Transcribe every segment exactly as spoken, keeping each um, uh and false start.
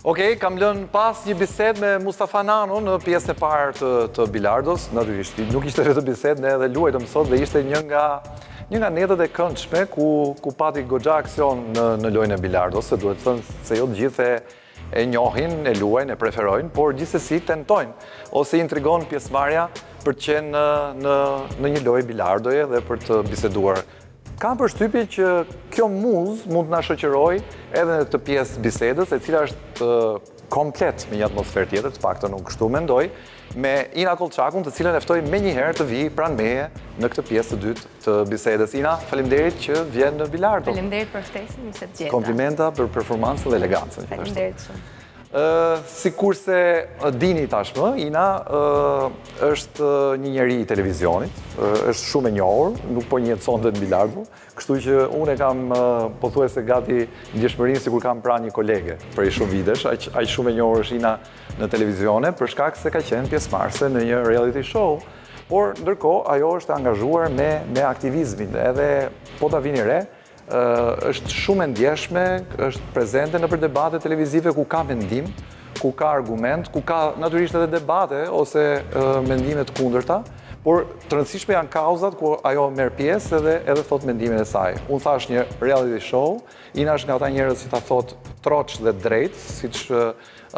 Okej, kam lënë pas një bisedë me Mustafa Nano në pjesën e parë të, të bilardos. Natyrisht, nuk ishte vetëm bisedë, ne edhe luajtëm sot dhe ishte një nga një nga netët e këndshme ku, ku pati goxha aksion në, në lojën e bilardos, se duhet thënë se jo të gjithë e, e njohin, e luajnë, e preferojnë, por gjithsesi tentojnë, ose i intrigon pjesëmarrja për të qenë në, në, në një lojë bilardoje dhe për të biseduar. Kam përshtypjen që kjo muzë mund të na shoqërojë edhe në të pjesë bisedës, e cila është komplet me një atmosferë tjetër, të paktën unë kështu mendoj, me Ina Kolçakun, të cilën e ftoj menjëherë të vijë pranë meje në këtë pjesë të dytë të bisedës. Ina, faleminderit që vjen në bilardo. Faleminderit për ftesën, ishte të gjeta. Komplimenta për performancën dhe elegancën. Faleminderit shumë. Uh, si kurse dini tashmë, Ina uh, është një njeri i televizionit, uh, është shumë e njohur, nuk po njëtëson dhe në bilardo, kështu që unë e kam uh, pothuajse gati ndjeshmërinë sikur kam pranë një kolege për i shumë vitesh, aq, aq shumë e njohur është Ina në televizione, për shkak se ka qenë pjesëmarrëse në një reality show, por ndërkohë ajo është angazhuar me, me aktivizmin, edhe po ta vini re, Uh, është shumë e ndjeshme, është prezente në për debate televizive ku ka mendim, ku ka argument, ku ka natyrisht edhe debate ose uh, mendimet kundërta, por të rëndësishme janë kauzat ku ajo merr pjesë edhe, edhe thot mendimin e saj. Unë thash një reality show, Ina është nga ata njerëz që ta thot troç dhe drejt, siç uh,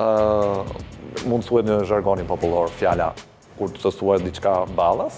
mund thuhet në zhargonin popullor, fjala kur të thuhet diçka ballas.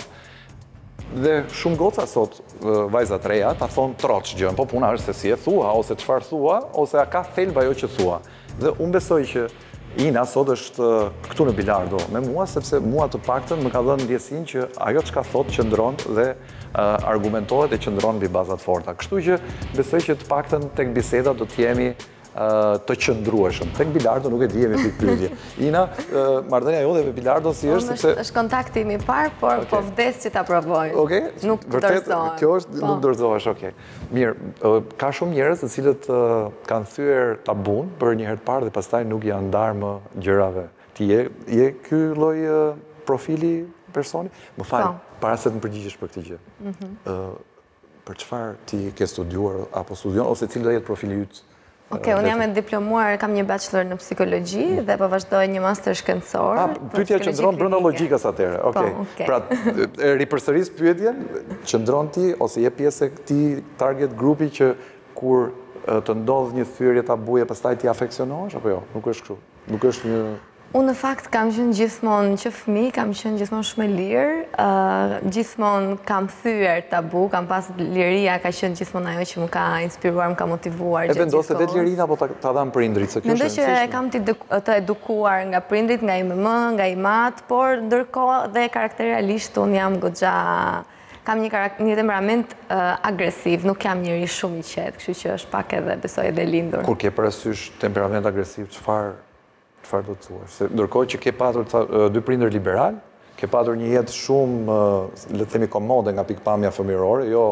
Dhe shumë goca sot, vajzat reja, ta thonë troç gjën, po puna është se si e thua, ose çfarë thua, ose a ka thelb ajo që thua. Dhe unë besoj që Ina sot është këtu në bilardo me mua, sepse mua të paktën më ka dhënë ndjesinë që ajo çka thot qëndron dhe uh, argumentohet e qëndron mbi bazat forta. Kështu që besoj që të paktën tek biseda do të jemi Uh, të qëndrueshëm. Tek bilardo nuk e di jemi pikë pyetje. Ina, uh, marrëdhënia jote me bilardo si është? Sepse është kontakti im i parë, por okay. Po vdes që ta provoj. Okay. Nuk dorëzohem. Kjo është po. Nuk dorëzohesh, okay. Mirë, uh, ka shumë njerëz të cilët uh, kanë thyer tabun për një herë të parë dhe pastaj nuk janë ndarë më gjërave. Ti je, je ky lloj uh, profili personi? Më fal, po. Para se të më përgjigjesh për këtë gjë. Mm -hmm. uh, për çfarë ti ke studiuar apo studion ose cili do jetë profili yt? Ok, unë jam e diplomuar, kam një bachelor në psikologji dhe po vazhdoj një master shkencor. Ah, pyetja qëndron brenda logjikës atëherë. Okej. Pra, e ripërsëris pyetjen, qëndron ti ose je pjesë e këtij target grupi që kur të ndodh një thyrje tabuje pastaj ti afeksionohesh apo jo? Nuk është kështu. Nuk është një Unë në fakt kam qenë gjithmonë që fëmijë, kam qenë gjithmonë shumë e lirë, uh, gjithmonë kam thyer tabu, kam pas liria, ka qenë gjithmonë ajo që më ka inspiruar, më ka motivuar. E vendosë vetë lirinë apo ta, ta dhanë prindrit, se kjo është rëndësishme. Mendoj që kam të edukuar nga prindrit, nga I M M, nga I M A T, por ndërkohë dhe karakterialisht unë jam goxha kam një, një temperament uh, agresiv, nuk jam njëri shumë I qetë, kështu që është pak edhe besoj edhe lindur. Kur ke parasysh temperament agresiv, çfarë Çfarë do të thuash? Se ndërkohë që ke patur dy prindër liberal, ke patur një jetë shumë, le të themi, komode nga pikpamja fëmijërore, jo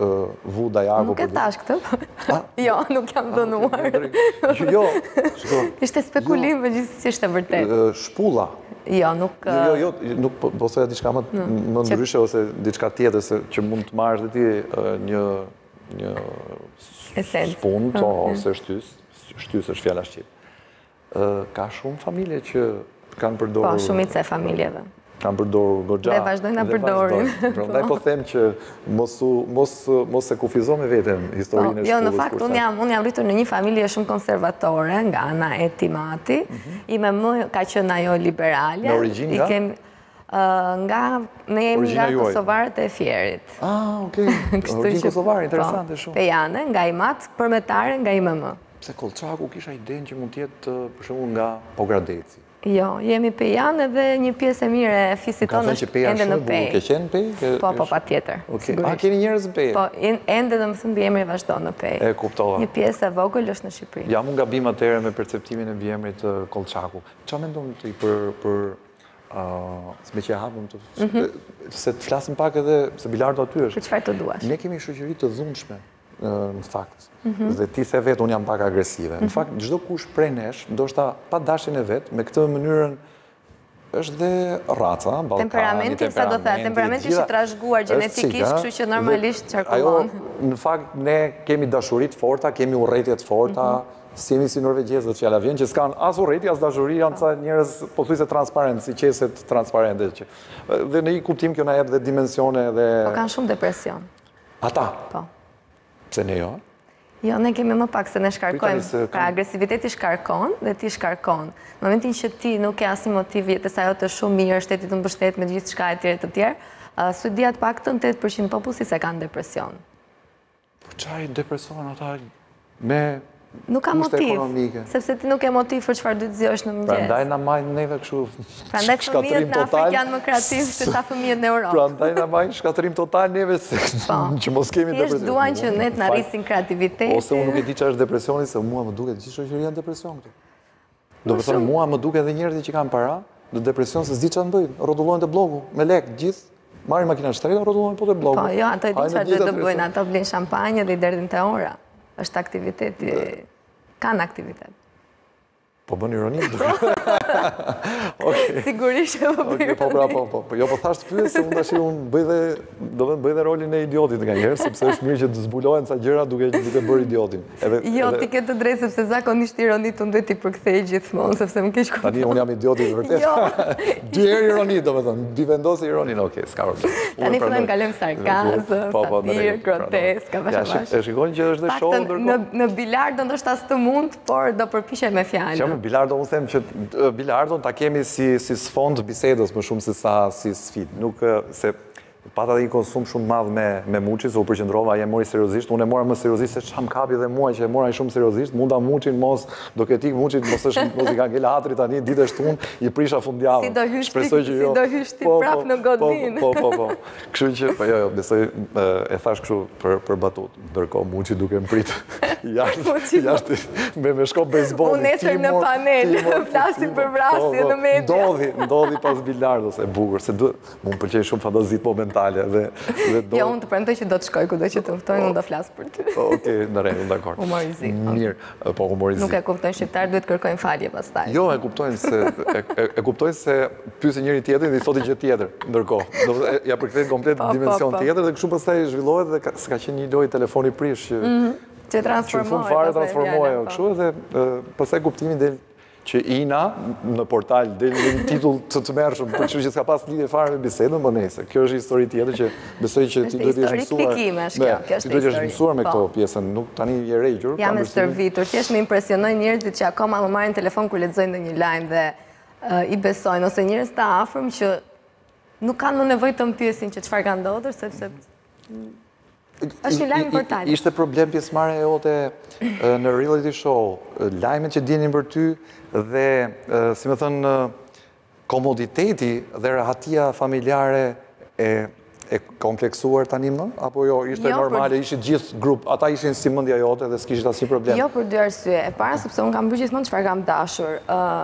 vu dajaku. Nuk e tash këtë? Jo, nuk jam dënuar. Jo, shiko. Ishte spekulim, me gjithësisht ishte vërtet. Shpulla. Jo, nuk... Jo, jo, nuk po thoya diçka më ndryshe ose diçka tjetër që mund të marrësh dhe ti një një spunt ose shtys, shtys është fjala shqip. Ka shumë familje që kanë përdorur... Po, shumica e familjeve. Kanë përdorur goxha. Dhe vazhdojnë ta përdorin. Prandaj po them që mos e kufizo me veten historinë e shkollës. Jo, në fakt, unë jam rritur në një familje shumë konservatore, nga ana e timati. I M M ka qenë ajo liberale. Në origjinë nga? Nga, ne jemi nga Kosovarët e Fierit. Ah, okej. Origjinë Kosovarë, interesante shumë. Pejane, nga I M A T, përmetare nga I M M. Se Kolçaku kisha idenë që mund tjetë për shembull nga Pogradeci. Jo, jemi Pejane dhe një pjesë e mire e fisit tonë është ende në Pej. Ke qenë Pej? Po, po, pa tjetër. A, keni njerëz në Pej? Po, ende dhe më thëmë bjemri vazhdo në Pej. E, kuptova. Një pjesë e vogël është në Shqipëri. Ja, mu nga bim atëre me perceptimin e bjemrit të Kolçaku. Qa mendon ti për... S'me që e hapëm të... Se të flasim pak edhe, se bilardo aty është. Për qëfar të duash? Ne kemi shoqëri të dhunshme, në fakt. Dhe ti the vetë, unë jam pak agresive. Në fakt, çdo kush prej nesh, ndoshta pa dashjen e vet, me këtë mënyrën është dhe raca, Ballkani, temperamenti, sa do thënë, temperamenti është i trashëguar gjenetikisht, kështu që normalisht qarkullon. Ajo, në fakt, ne kemi dashurit forta, kemi urrëtie të forta, si jemi si norvegjezët, fjala vjen që s'kan as urrëti, as dashuri, janë ca njerëz pothuajse transparent, si qeset transparente që. Dhe në një kuptim kjo na jep dhe dimensione dhe Po kanë shumë depresion. Ata. Po. Pse ne jo? Jo, ne kemi më pak se ne shkarkojmë. Pra agresiviteti shkarkon dhe ti shkarkon. Në momentin që ti nuk ke asnjë motiv jetës ajo të shumë mirë, shteti të mbështet me gjithçka e tjerë të tjerë, studia të paktën tetëdhjetë përqind popullsi se kanë depresion. Po çaj depresion ata me Nuk ka motiv, sepse ti nuk ke motiv për çfarë do të zgjosh në mëngjes. Prandaj na majnë neve kështu. Prandaj fëmijët në Afrikë janë më kreativ se sa fëmijët në Europë. Prandaj na majnë shkatrim total neve se që mos kemi depresion. Thjesht duan që ne të na rrisin kreativitetin. Ose unë nuk e di çfarë është depresioni, se mua më duket gjithë shoqëria në depresion këtu. Do të thonë mua më duket edhe njerëzit që kanë para në depresion se s'di çfarë bëjnë. Rrotullojnë te bllogu me lek gjithë. Marrin makina shtrejta, rrotullojnë po te bllogu. Po jo, ato e di çfarë do të bëjnë, ato blejnë shampanjë dhe i derdhin te ora. Është aktiviteti, kanë aktivitet. Po bën ironi? Sigurisht e po bën ironi. Po pra, po, po. Jo, po thashtë pyet se unë tash unë bëj dhe, do të bëj dhe rolin e idiotit nga njerë, sepse është mirë që të zbulohen ca gjëra duke duke bërë idiotin. Jo, ti ke të drejtë sepse zakonisht ironit unë duhet t'i përkthej gjithmonë, sepse më keq kupton. Tani unë jam idioti vërtet. Dy herë ironi, domethënë, dy vendosë ironin, okay, s'ka problem. Tani fillojmë kalojmë sarkazm, satirë, grotesk, bashkë. E shikojnë që është dhe show ndërkohë. Në bilardo ndoshta s'të mund, por do përpiqem me fjalë. Bilardo, unë them që bilardon ta kemi si sfond bisedës më shumë se sa si sfidë. Nuk se pata dhe një konsum shumë madh me, me muqin, se u përqendrova, e mori seriozisht, unë e mora më seriozisht se çam kapi dhe mua që e mora shumë seriozisht, munda muqin mos, do ke tik muqin, mos është mos i ka ngel hatri tani, ditë shtunë, i prisha fundjavën. Si do hysh ti, si do hysh ti prap në godin. Po, po, po. Kështu që, po jo, jo, besoj, e thash kështu për, për batut, ndërkohë muqi duke më prit jashtë, jashtë, me me shkop bejsbolli. Unë nesër në panel, flasim për vrasje në media. Ndodhi, ndodhi pas bilardos, e bukur, se mu më pëlqej shumë fantazit momentale. Ja, unë të premtoj që do të shkoj, kudo që të uftojnë, unë do flasë për ty. Okej, në rregull, dakord. Humorizik. Mirë, po humorizik. Nuk e kuptojnë shqiptarë, duhet kërkojnë falje pastaj. Jo, e kuptojnë se e kuptojnë se pyesin njëri tjetrin dhe i thotë gjë tjetër, ndërkohë. Ja përkthejnë komplet dimension tjetër dhe kështu pastaj zhvillohet dhe s'ka qenë një lojë telefoni prish që që transformohet. Që fund fare transformohet kështu dhe pastaj kuptimi del që Ina në portal del një titull të tmerrshëm, por kështu që s'ka pas lidhje fare me bisedën, po nejse. Kjo është histori tjetër që besoj që ti duhet të jesh mësuar. Ti duhet të jesh mësuar me këto pjesën, nuk tani je rregjur. Jam e stërvitur, thjesht më impresionojnë njerëzit që akoma më marrin telefon kur lexojnë ndonjë lajm dhe i besojnë, ose njerëz të afërm që nuk kanë më nevojë të më pyesin që çfarë ka ndodhur, sepse është një lajm portal. Ishte problem pjesëmarrja jote në reality show, lajmet që dinin për ty dhe, si më thënë, komoditeti dhe rehatia familjare e kompleksuar tani më? Apo jo, ishte normale, ishte gjithë grup, ata ishin si mendja jote dhe s'kishit asnjë problem? Jo, për dy arsye. E para, sepse unë kam bërë gjithmonë çfarë kam dashur.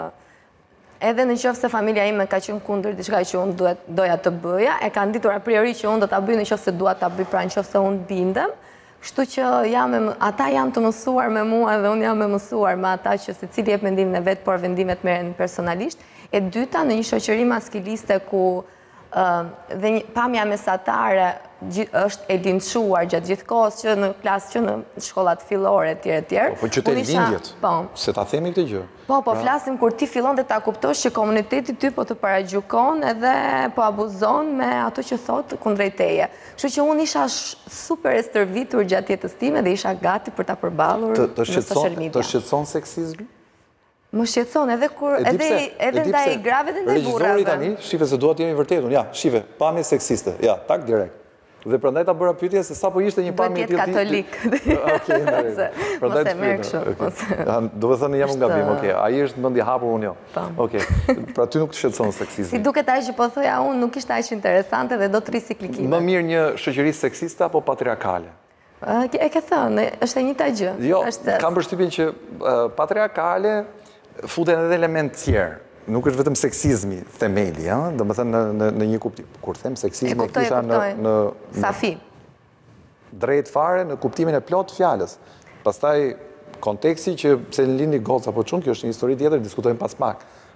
Edhe në qoftë se familja ime ka qenë kundër diçka që unë doja të bëja, e kanë ditur a priori që unë do ta bëj në qoftë se dua ta bëj, pra në qoftë se unë bindem. Kështu që ata janë të mësuar me mua dhe unë jam e mësuar me ata që secili jep mendimin e vet, por vendimet merren personalisht. E dyta, në një shoqëri maskiliste ku dhe pamja mesatare është e lindçuar gjatë gjithë kohës që në klasë, që në shkollat fillore etj etj. Po që të lindjet, se ta themi këtë gjë. Po, po flasim kur ti fillon dhe ta kuptosh që komuniteti ty po të paragjykon edhe po abuzon me ato që thotë kundrejt teje. Kështu që unë isha super e stërvitur gjatë jetës time dhe isha gati për ta përballur në social media. Të shqetëson seksizmi? Më shqetëson edhe kur edhe ndaj grave dhe ndaj burrave. Regjizori tani, shife se dua të jemi vërtetun. Ja, shife, pamje seksiste. Ja, tak direkt. Dhe prandaj ta bëra pyetje se sapo ishte një pamje tillë. Duhet të jetë katolik. Okej, mos e merr kështu. Do të thënë jam unë gabim, okay. Ai është mendje hapur, unë jo. Okej. Pra ty nuk të shqetëson seksizmi. Si duket ajo që po thoja unë, nuk ishte aq interesante dhe do të rrisi klikimet. Më mirë një shoqëri seksiste apo patriarkale? E ke thënë, është e njëjta gjë. Jo, kam përshtypjen që patriarkale futen edhe element tjerë. Nuk është vetëm seksizmi themeli, do më thënë në një kuptim. Kur them seksizmi, e kisha në... Safi. Drejt fare në kuptimin e plot fjalës. Pastaj konteksti që pse në lindi goca apo çun, kjo është një histori tjetër, diskutojmë pas pak.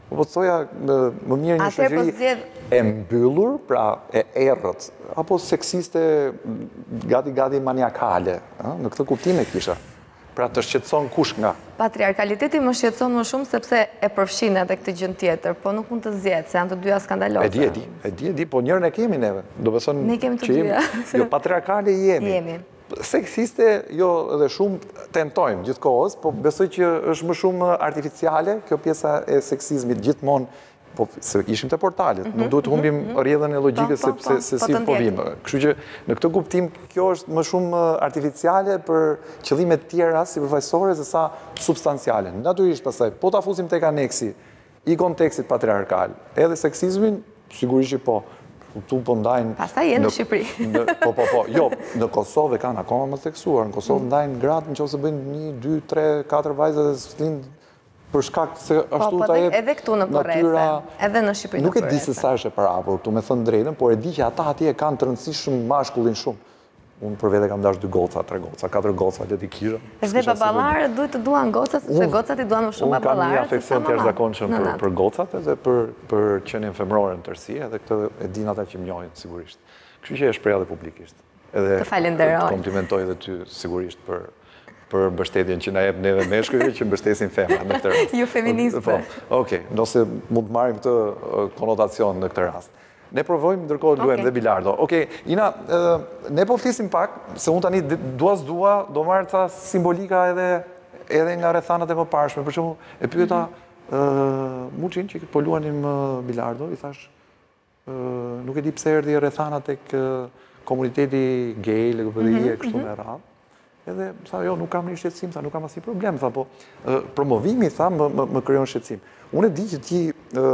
Po të thoja, më mirë një shoqëri e mbyllur, pra e errët, apo seksiste gati-gati maniakale, në këtë kuptim e kisha. Pra të shqetëson kush nga. Patriarkaliteti më shqetëson më shumë sepse e përfshin edhe këtë gjën tjetër, po nuk mund të zgjedh, se janë të dyja skandaloze. E di, e di, e di, e di, po njërën e kemi neve. Do të thonë ne kemi të dyja. Jo, patriarkale jemi. Jemi. Seksiste, jo edhe shumë tentojmë gjithkohës, po besoj që është më shumë artificiale, kjo pjesa e seksizmit gjithmonë, po se ishim të portalet, nuk duhet të humbim rrjedhën e logjikës se si po vim. Kështu që në këtë kuptim, kjo është më shumë artificiale për qëllime tjera si përfaqësore se sa substanciale. Natyrisht pastaj, po ta fusim tek aneksi i kontekstit patriarkal, edhe seksizmin, sigurisht që po. Tu po ndajnë... Pastaj jenë në Shqipëri. Po, po, po. Jo, në Kosovë kanë akoma më seksuar. Në Kosovë ndajnë gratë në që ose bëjnë një, dy, tre, katër vajzë dhe slinë për shkak se ashtu ta jep... Edhe këtu në përrejse, edhe në Shqipëri në përrejse. Nuk e di se sa është e parapur, tu me thënë drejtën, por e di që ata atje kanë të rëndësishëm mashkullin shumë. Unë për vete kam dash dy goca, tre goca, katër goca, le t'i kisha. Dhe babalarët duhet të duan goca, sepse gocat i duan më shumë babalarët. Unë kam një afekcion të jashtëzakonshëm për gocat edhe për qenien femërore në tërësi, edhe këtë e din ata që më njohin, sigurisht. Kështu që e shpreha dhe publikisht. Të falenderoj. Të komplimentoj dhe ty, sigurisht, për mbështetjen që na jep neve meshkujve që mbështesin femra në këtë rast. Ju feministe. Okej, nëse mund të marrim këtë konotacion në këtë rast. Ne provojmë, ndërkohë luajmë dhe bilardo. Okej, Ina, ne po flisim pak, se unë tani dua s'dua, do marrë ca simbolika edhe nga rrethanat e mëparshme. Për shembull, e pyeta Muçin që po luanim bilardo, i thash, nuk e di pse erdhi rrethanat tek komuniteti gay, L G B T I e kështu me radhë. Edhe tha, jo, nuk kam një shqetësim, tha, nuk kam asnjë problem, tha, po promovimi, tha, më krijon shqetësim. Unë e di që ti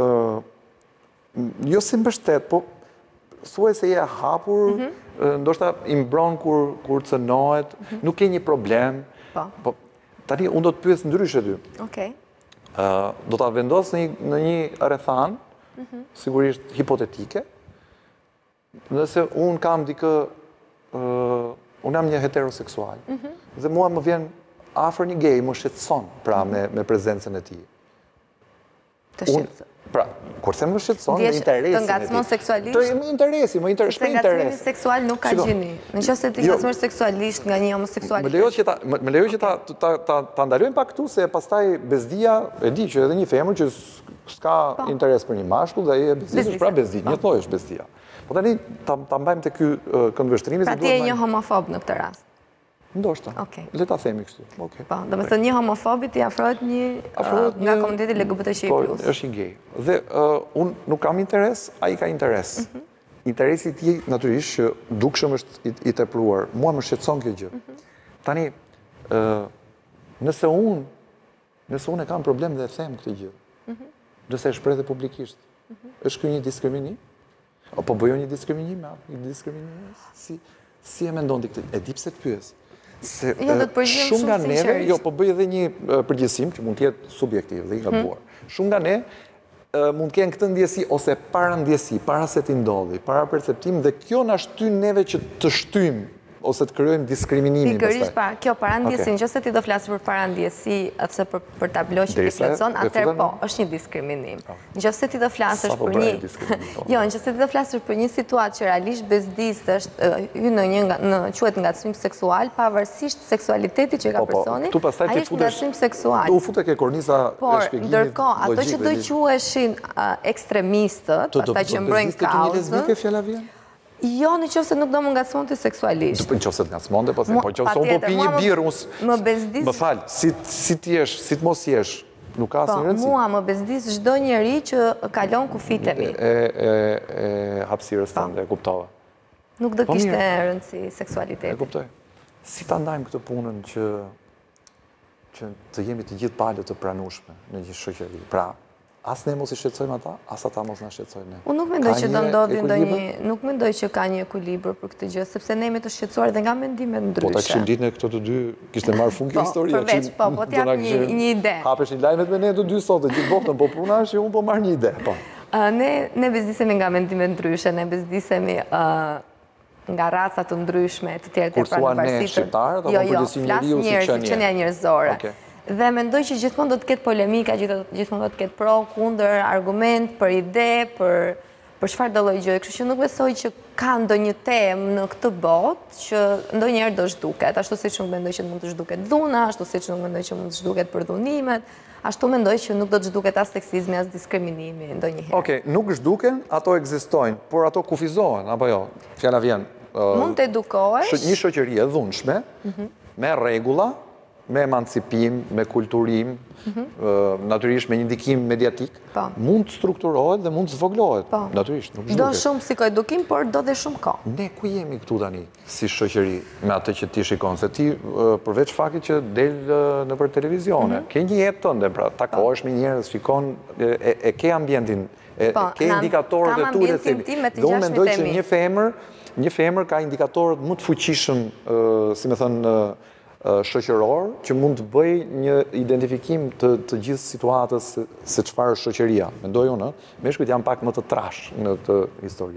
jo si mbështet, po thuaj se je hapur, ndoshta i mbron kur cënohet, nuk ke një problem. Po, tani unë do të pyes ndryshe ty. Okej. Do ta vendos në një rrethan, sigurisht hipotetike, nëse unë kam dikë, unë jam një heteroseksual, dhe mua më vjen afër një gay, më shqetëson pra me prezencën e tij. Të shqetëson. Pra, kurse më shqetëson me interesin e tij. Të ngacmon seksualisht? Të interesi, më interes, shpej interes. Se ngacmimi seksual nuk ka gjini. Në qoftë se ti ngacmosh seksualisht nga një homoseksual. Më lejo që ta ndalojmë pak këtu, se pastaj bezdia, e di që edhe një femër që s'ka interes për një mashkull dhe e bezdisë, pra bezdi, një thoj është bezdia. Po tani, ta mbajmë të ky këndvështrimi. Pra ti e një homofob në këtë rast? Ndoshta, le ta themi kështu. Po, dhe me thënë një homofobit i afrohet një nga komuniteti L G B T Q I plus. Po, është një gay. Dhe unë nuk kam interes, a i ka interes. Interesi ti, natyrisht, që dukshëm është i tepruar. Mua më shqetëson kjo gjë. Tani, nëse unë, nëse unë e kam problem dhe them këtë gjë, nëse e shpreh dhe publikisht, është kjo një diskriminim? Apo bëjo një diskriminim? Një diskriminim? Si e mendon ti këtë? E di pse të pyes. Se shumë nga neve, jo, po bëj edhe një përgjithësim që mund të jetë subjektiv dhe i gabuar. Shumë nga ne mund të kenë këtë ndjesi ose para ndjesi, para se ti ndodhi, para perceptim, dhe kjo na shtyn neve që të shtyjmë ose të krijojmë diskriminimin pastaj. Pikërisht pa, kjo parandjesi, nëse ti do flasësh për parandjesi ose për për tablo që ti plotson, atëherë po, është një diskriminim. Nëse ti do flasësh për një Jo, nëse ti do flasësh për një situatë që realisht bezdisë është hyn në një në quhet ngacmim seksual, pavarësisht seksualitetit që ka personi, ai është ngacmim seksual. Tu futet ke korniza e shpjegimit. Ndërkohë, ato që do quheshin ekstremistët, pastaj që mbrojnë kauzën. Jo, në qoftë se nuk do më ngacmonte seksualisht. Në qoftë se të ngacmonte, po po qoftë se unë po pi një birë, unë më falë, si t'jesh, si t'mos jesh, nuk ka asnjë rëndësi. Mua më bezdis çdo njeri që kalon kufit e mi. E hapësirës tënde, e kuptova. Nuk do kishte rëndësi seksualiteti. E kuptoj. Si ta ndajmë këtë punën që që të jemi të gjithë palët të pranueshme në një shoqëri. Pra, as ne mos i shqetësojmë ata, as ata mos na shqetësojnë ne. Unë nuk mendoj që do ndodhi ndonjë, nuk mendoj që ka një ekuilibër për këtë gjë, sepse ne jemi të shqetësuar dhe nga mendime ndryshe. Po ta kishim ditë ne këto të dy, kishte marrë fund kjo historia. Përveç, po, po t'jap një ide. Hapeshin lajmet me ne të dy sot, gjithë botën, po puna është që unë po marr një ide, po. Ne bezdisemi nga mendime ndryshe, ne bezdisemi nga raca të ndryshme, të tjerë të pranë varësisë. Kur thua ne shqiptarët, apo përgjithësi njeriu si qenie? Qenia njerëzore. Dhe mendoj që gjithmonë do të ketë polemika, gjithmonë do të ketë pro, kundër, argument, për ide, për për çfarë do lloj gjëje. Kështu që nuk besoj që ka ndonjë temë në këtë botë që ndonjëherë do zhduket, ashtu siç nuk mendoj që mund të zhduket dhuna, ashtu siç nuk mendoj që mund të zhduket përdhunimet, ashtu mendoj që nuk do të zhduket as seksizmi, as diskriminimi ndonjëherë. Okej, nuk zhduken, ato ekzistojnë, por ato kufizohen apo jo? Fjala vjen. Mund të edukohesh. Një shoqëri e dhunshme, me rregulla, me emancipim, me kulturim, natyrisht me një ndikim mediatik, mund të strukturohet dhe mund të zvoglohet. Natyrisht, nuk zhduket. Do shumë psikoedukim, por do dhe shumë kohë. Ne ku jemi këtu tani, si shoqëri, me atë që ti shikon, se ti, përveç faktit që del në për televizione, ke një jetë tënde, pra, takohesh me njerëz, shikon, e ke ambientin, e ke indikatorët e tu dhe themi. Dhe unë mendoj që një femër, një femër ka indikatorët më të fuqishëm, si me thënë, shoqëror, që mund të bëj një identifikim të gjithë situatës se çfarë është shoqëria. Mendoj unë, meshkujt janë pak më të trash në këtë histori.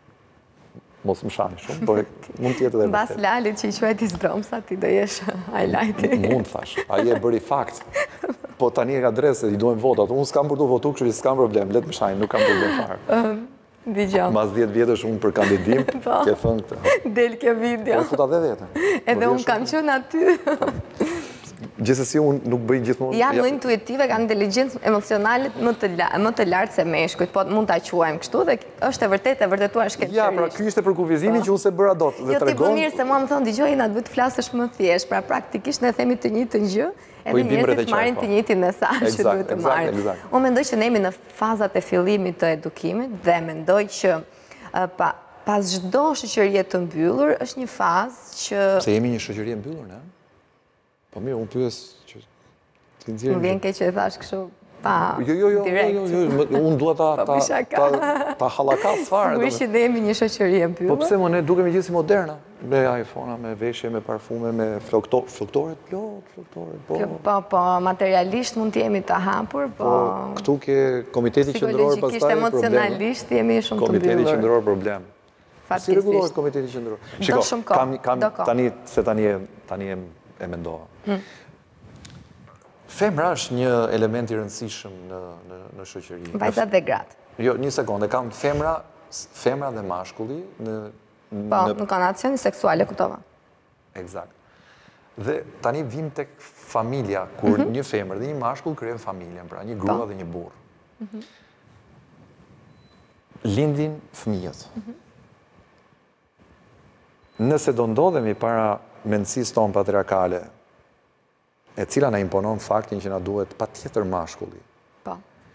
Mos më shani shumë, por mund tjetë edhe vërtet. Bas Lalit që i quajti Zdromsa, ti do jesh highlighti. Mund, thash. Aje e bëri fakt. Po tani e ka drese, i duhen votat. Unë s'kam për të votu, kështu që s'kam problem. Letë më shani, nuk kam problem farë. Digjom. Mas dhjetë vjetësh unë për kandidim, ke thënë këtë. Del kjo video. Po futa dhe vetën. Edhe unë kam qenë aty. Gjithsesi unë nuk bëj gjithmonë. Jam më intuitive, kam inteligjencë emocionale më të lartë se meshkujt, po mund ta quajmë kështu dhe është e vërtetë, e vërtetuar shkëlqyerisht. Ja, pra ky ishte për kufizimin që unë se bëra dot dhe tregon. Jo ti po mirë se mua më thon dëgjoj na duhet të flasësh më thjesht, pra praktikisht ne themi të njëjtën gjë. Edhe njerëzit marrin të njëjtin mesazh që duhet të marrin. Unë mendoj që ne jemi në fazat e fillimit të edukimit dhe mendoj që pas çdo shoqërie të mbyllur është një fazë që se jemi një shoqëri e mbyllur, ne? Po mirë, unë pyes që ti nxjerr. Më vjen keq që e thash kështu pa Jo, jo, jo, jo, jo, unë dua ta ta ta hallakas fare. Sigurisht që ne jemi një shoqëri e mbyllur. Po pse më ne dukemi gjithë si moderna? Me iPhone-a, me veshje, me parfume, me floktorët, plot, floktorët, po. Po, po, materialisht mund të jemi të hapur, po... Këtu ke Komiteti Qendror, pastaj psikologjikisht, emocionalisht jemi shumë të mbyllur. Komiteti Qendror problem. Si rregullohet Komiteti Qendror? Do shumë kohë, do kohë. Tani, se tani e mendova. Femra është një element i rëndësishëm në shoqëri. Vajzat dhe gratë. Jo, një sekondë, kam femra, femra dhe mashkulli në... Po, në konacioni seksuale, kuptova. Eksakt. Dhe tani vim tek familja, kur një femër dhe një mashkull krijon familjen, pra një grua dhe një burr. Lindin fëmijët. Nëse do ndodhemi para mendësisë tonë patriarkale, e cila na imponon faktin që na duhet patjetër mashkulli. Po.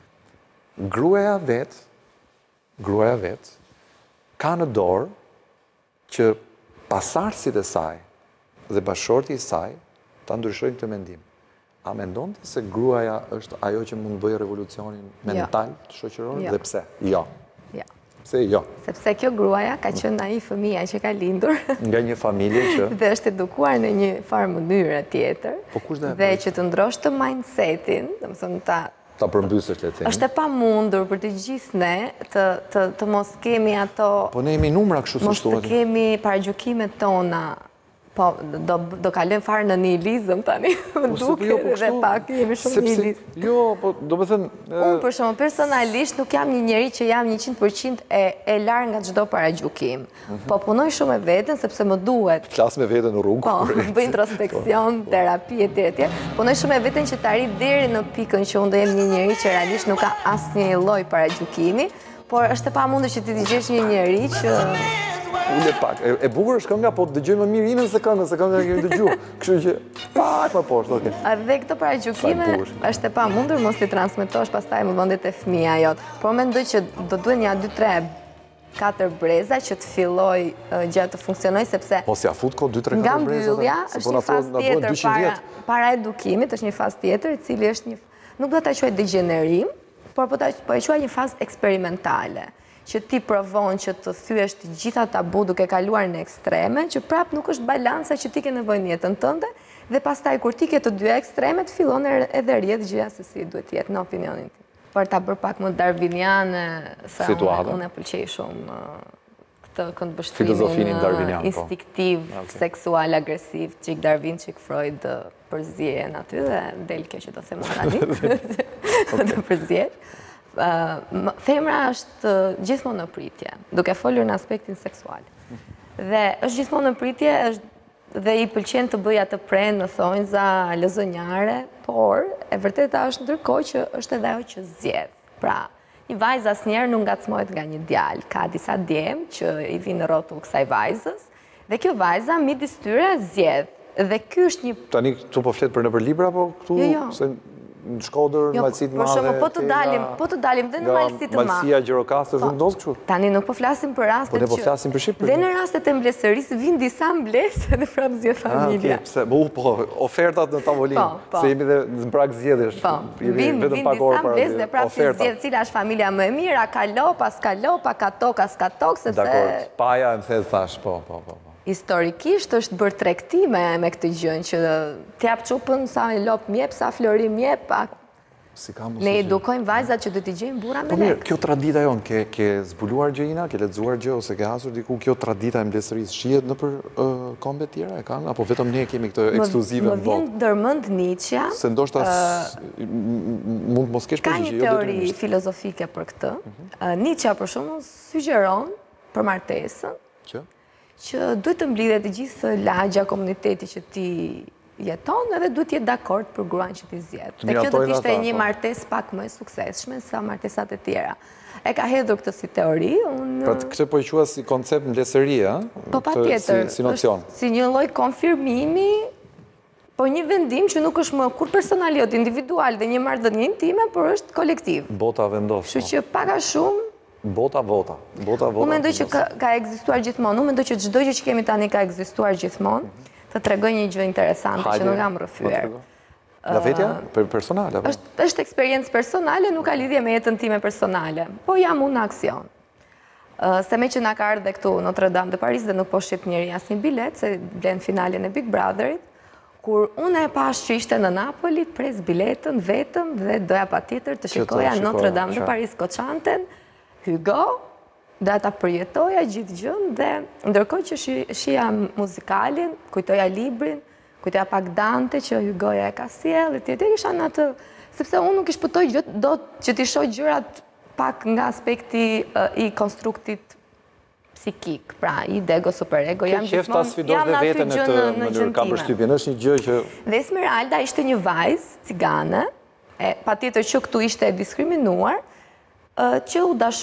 Gruaja vet, gruaja vet ka në dorë që pasardhësit e saj dhe bashorti i saj ta ndryshojnë këtë mendim. A mendonte se gruaja është ajo që mund bëjë revolucionin mental shoqëror dhe pse? Jo. Jo. Pse jo? Sepse kjo gruaja ka qenë ai fëmia që ka lindur nga një familje që dhe është edukuar në një farë mënyre tjetër. Po kush do dhe që të ndrosh të mindsetin, domethënë ta ta përmbysësh le të themi. Është e pamundur për të gjithë ne të të të mos kemi ato. Po ne jemi numra kështu si thuhet. Mos të kemi paragjykimet tona. Po, do, do kalojmë fare në nihilizëm tani, më duke jo, po, dhe pak jemi shumë nihilist. Jo, po, do me thënë... Unë për shumë, personalisht nuk jam një njeri që jam një qind përqind e, e larë nga çdo paragjykim. Po punoj shumë e veten, sepse më duhet... Flas me veten në rrugë. Po, bëj introspekcion, terapi, e tjere tjere. Punoj shumë e veten që të arrit deri në pikën që unë do jem një njeri që realisht nuk ka asnjë lloj paragjykimi, por është e pamundur që ti dëgjesh një njeri që... Ule pak. E bukur është kënga, po dëgjoj më mirë inën se këngën, se këngën e kemi dëgjuar. Kështu që pak më poshtë, okay. Dhe këto paragjykime është e pamundur mos ti transmetosh pastaj më vendet e fëmia jot. Por mendoj që do duhen ja dy tre katër breza që të filloj gjë të funcionojë sepse po si a fut ko dy tre katër breza. Nga mbyllja është një fazë tjetër para para edukimit, është një fazë tjetër, i cili është një nuk do ta quaj degenerim, por po ta po e quaj një fazë eksperimentale, që ti provon që të thyesh të gjitha tabu duke kaluar në ekstreme, që prap nuk është balanca që ti ke nevojë në jetën tënde, dhe pastaj kur ti ke të dy ekstremet, fillon edhe rrjedh gjëja se si duhet të jetë në opinionin tim. Por ta bër pak më darwiniane, se unë e pëlqej shumë të këndvështrimin instiktiv, seksual, agresiv, qik Darwin, qik Freud përzirjen aty dhe del kjo që do themu tani, do përzirjen. Femra është gjithmonë në pritje, duke folur në aspektin seksual. Dhe është gjithmonë në pritje dhe i pëlqen të bëja të prenë në thonjza lëzënjare, por e vërteta është ndërkohë që është edhe ajo që zgjedh. Pra, një vajzë asnjëherë nuk ngacmohet nga një djalë. Ka disa djemë që i vinë në rrotull kësaj vajzës dhe kjo vajza midis tyre zgjedh. Dhe ky është një Tani këtu po flet për nëpër libra apo këtu? Jo, jo. Se në Shkodër, malësit Për madhe... shumë, po të dalim, po të dalim dhe në malësit të madhe. Malësia Gjirokastër, shumë ndodhë kështu? Tani nuk po flasim për rastet që... Po ne po flasim për Shqipërinë. Dhe në rastet e mbledhërisë vinë disa mbledhëse dhe prapë zgjedh familja. Po, po, ofertat në tavolinë, se jemi dhe në prag zgjedhjesh. Po, vinë disa mbledhëse dhe prapë që zgjedh cila është familja më e mirë, a ka lop, a s'ka lop, a ka tok, a s'ka tok, sepse... Dakor, paja e më thedh thash, po, po, po. Historikisht është bërë tregtime me këtë gjën, që t'jap çupën sa lop mjep, sa flori mjep, ne edukojmë vajzat që do t'i gjejmë burra me lek. Kjo tradita jonë, ke zbuluar gjëjina, ke lexuar gjë, ose ke hasur diku kjo tradita e mbledhërisë shihet nëpër kombe tjera e kanë, apo vetëm ne kemi këtë ekskluzive në botë? Më vjen ndërmend Nietzsche. Se ndoshta mund mos kesh përgjigje. Ka një teori filozofike për këtë. Nietzsche për shembull sugjeron për martesën që që duhet të mblidhet të gjithë lagja komuniteti që ti jeton edhe duhet jetë dakord për gruan që ti zgjedh. Dhe kjo do të ishte një martesë pak më e suksesshme sa martesat e tjera. E ka hedhur këtë si teori. Pra këtë po e quaj si koncept mbledhësie, ëh? Po patjetër. Si nocion. Si një lloj konfirmimi, po një vendim që nuk është më kur personal jot individual dhe një marrëdhënie intime, por është kolektiv. Bota vendos. Kështu që pak a shumë Bota, vota. Bota, vota. Unë mendoj që ka ekzistuar gjithmonë. Unë mendoj që çdo gjë që kemi tani ka ekzistuar gjithmonë. Të tregoj një gjë interesante që nuk kam rrëfyer. Nga vetja? Personale? Është eksperiencë personale, nuk ka lidhje me jetën time personale. Po jam unë në aksion. Se me që na ka ardhe këtu Notre Dame de Paris dhe nuk po shqip njëri asnjë bilet, se blen finalen e Big Brotherit, kur unë e pash që ishte në Napoli, pres biletën vetëm dhe doja patjetër të shikoja Notre Dame de Paris koçanten, Hugo, dhe ata përjetoja gjithë gjën dhe ndërkohë që shija muzikalin, kujtoja librin, kujtoja pak Dante që Hugoja e ka sjellë, etj. Isha në atë, sepse unë nuk shpëtoj do që t'i shoh gjërat pak nga aspekti i konstruktit psikik, pra ego, superego, jam gjithmonë jam në aty gjë në gjën time. Është një gjë që Dhe Esmeralda ishte një vajzë cigane, patjetër që këtu ishte diskriminuar, që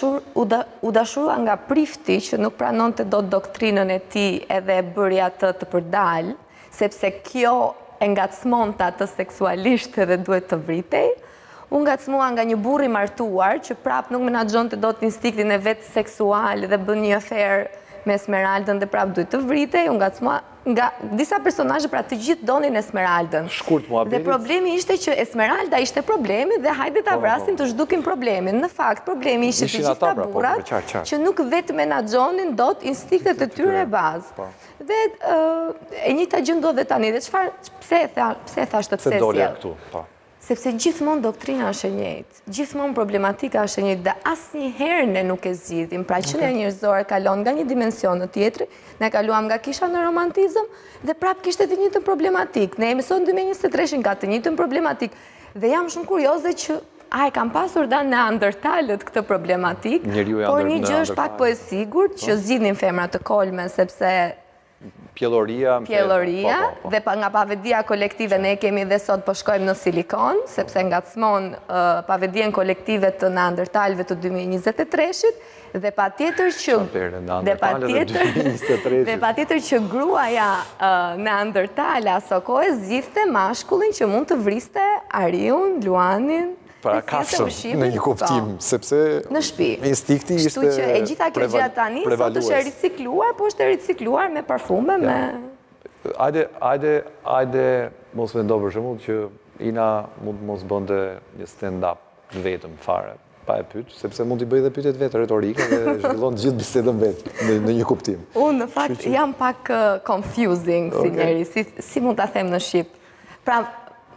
u dashurua nga prifti që nuk pranonte dot doktrinën e tij edhe e bëri atë të përdal, sepse kjo e ngacmonte atë seksualisht edhe duhet të vritej. U ngacmua nga një burr i martuar që prap nuk menaxhonte dot instiktin e vet seksual dhe bën një aferë me Esmeraldën dhe prap duhet të vritej. U ngacmua nga disa personazhe, pra të gjithë donin Esmeraldën. Shkurt muhabeti. Dhe problemi ishte që Esmeralda ishte problemi dhe hajde ta vrasin të zhdukin problemin. Në fakt, problemi ishte të gjitha burrat që nuk vetë menaxhonin dot instiktet e tyre bazë. Dhe e njëjta gjë ndodhet tani. Dhe çfarë pse pse thashë pse dolja këtu? Po. Sepse gjithmonë doktrina është e njëjtë, gjithmonë problematika është e njëjtë dhe asnjëherë ne nuk e zgjidhim. Pra që ne njerëzore kalon nga një dimension në tjetër, ne kaluam nga kisha në romantizëm dhe prap kishte të njëjtën problematik. Ne emision dy mijë e njëzet e tre ka të njëjtën problematik dhe jam shumë kurioze që a e kam pasur da neandertalët këtë problematik, por një gjë është pak po e sigurt që zgjidhin femra të kolme sepse Pjelloria, dhe nga pavedia kolektive ne kemi dhe sot po shkojmë në silikon, sepse ngacmon pavedien kolektive të neandertalëve të dy mijë e njëzet e treshit, dhe patjetër që dhe patjetër që gruaja neandertale aso kohë zgjidhte mashkullin që mund të vriste ariun, luanin, para kafshën në një kuptim, sepse instikti ishte prevalues. Kështu që e gjitha kjo gjë tani sot është e ricikluar, po është e ricikluar me parfume, me... Ajde, ajde, ajde, mos mendo për shembull që Ina mund mos bënte një stand-up vetëm fare, pa e pyet, sepse mund t'i bëj dhe pyetjet vetë retorike dhe zhvillon gjithë bisedën vetë në një kuptim. Unë në fakt jam pak confusing si njeri, si mund ta them në shqip. Pra,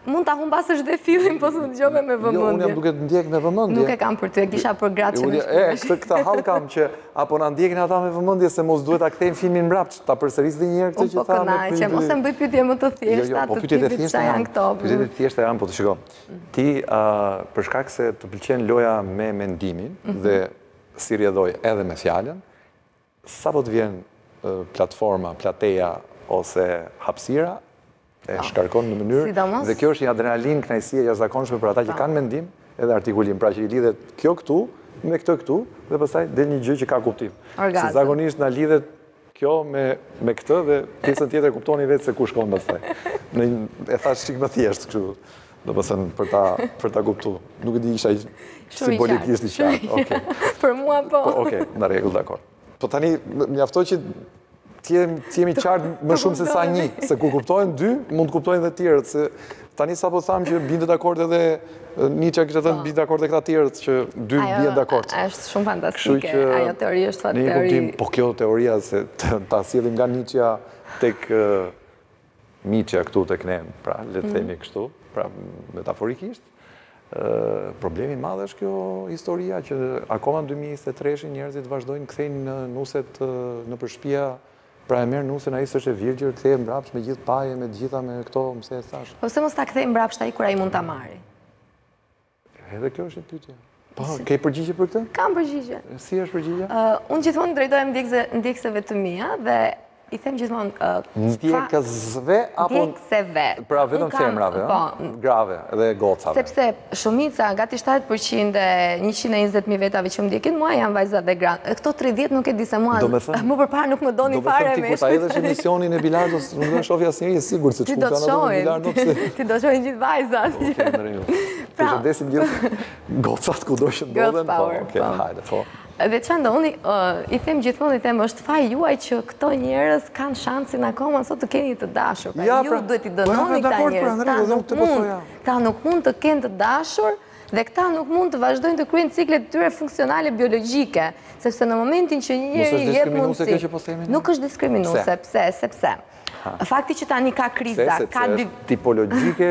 mund ta humbasësh dhe fillin, po s'u dëgjove me vëmendje. Jo, unë jam duke të ndjek me vëmendje. Nuk e kam për ty, e kisha për gratë që më shkruash. E, këtë këtë hall kam që apo na ndjekin ata me vëmendje se mos duhet ta kthejmë filmin mbrapsht, ta përsëris edhe një herë këtë që tha. Po kënaqem, ose më bëj pyetje më të thjeshta, po pyetjet e thjeshta janë këto. Pyetjet e thjeshta janë, po të shiko. Ti për shkak se të pëlqen loja me mendimin dhe si rjedhoj edhe me fjalën, sapo të vjen platforma, plateja ose hapësira e shkarkon në mënyrë dhe kjo është një adrenalin kënaqësie e jashtëzakonshme për ata që kanë mendim edhe artikulim, pra që i lidhet kjo këtu me këtë këtu dhe pastaj del një gjë që ka kuptim. Se zakonisht na lidhet kjo me me këtë dhe pjesën tjetër kuptoni vetë se ku shkon pastaj. Në e thash çik më thjesht kështu. Domethënë për ta për ta kuptuar. Nuk e di isha simbolikisht i qartë. Okej. Për mua po. Po okej, në rregull, dakor. Po tani mjaftoj që të jemi qartë më shumë se sa një, se ku kuptojnë dy, mund të kuptojnë dhe tjerët, se tani sa po thamë që bindë dakord edhe Nietzsche kishte thënë bindë dakord dhe këta tjerët, që dy bindë dakord. Ajo është shumë fantastike, ajo teori është fat teori. Po kjo teoria se ta sjellim nga Nietzsche tek Nietzsche këtu tek ne, pra le të themi kështu, pra metaforikisht, problemi madh është kjo historia që akoma në dy mijë e njëzet e tre njerëzit vazhdojnë kthejnë në nuset në përshpia, pra e merë nusin ai s'është e virgjër, kthejë mbrapsht me gjithë paje, me gjitha me këto, mëse e thash. Po pse mos ta kthejë mbrapsht ai kur ai mund ta marrë? Edhe kjo është një pyetje. Po, ke përgjigje për këtë? Kam përgjigje. Si është përgjigje? Unë gjithmonë drejtohem ndjekësve të mia dhe i them gjithmonë... Ndjekësve apo... Ndjekësve. Pra vetëm femrave, grave dhe gocave. Sepse shumica, gati shtatë përqind e njëqind e njëzet mijë vetave që më ndjekin, mua janë vajzat dhe gra. Këto tridhjetë nuk e di se mua, më përpara nuk më doni fare me. Do me thëmë ti, kur ta edhesh emisionin e bilardos, nuk do në shofi asë njëri, sigur se që kanë edhe në bilardo. Ti do shojnë gjithë vajzat. Oke, në rejnë. Të shëndesim gjithë gocat ku do shëndodhen. Girls power. Dhe që ndo, unë i them gjithmonë, i them, është faj juaj që këto njerës kanë shansin akoma sot të keni të dashur. Pra ju duhet i dënoni këta njerës. Këta nuk mund të kenë të dashur dhe këta nuk mund të vazhdojnë të kryen ciklet të tyre funksionale biologjike. Sepse në momentin që një njeri jetë mundësi... Nuk është diskriminuese. Pse? Sepse. Fakti që tani ka kriza... Pse? Sepse është tipologjike...